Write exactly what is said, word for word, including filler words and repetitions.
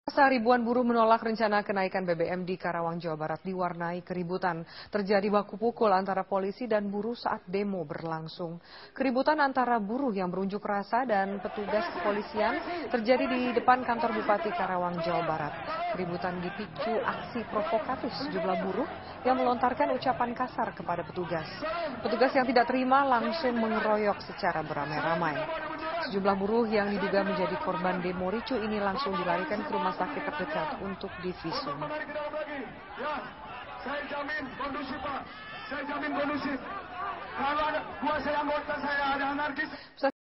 Masa ribuan buruh menolak rencana kenaikan B B M di Karawang, Jawa Barat diwarnai keributan. Terjadi baku pukul antara polisi dan buruh saat demo berlangsung. Keributan antara buruh yang berunjuk rasa dan petugas kepolisian terjadi di depan kantor Bupati Karawang, Jawa Barat. Keributan dipicu aksi provokatif sejumlah buruh yang melontarkan ucapan kasar kepada petugas. Petugas yang tidak terima langsung mengeroyok secara beramai-ramai. Sejumlah buruh yang diduga menjadi korban demo ricu ini langsung dilarikan ke rumah sakit terdekat untuk divisum. Ya, saya jamin kondusif, Pak. Saya jamin kondusif. Kalau ada dua saya anggota saya ada anarkis.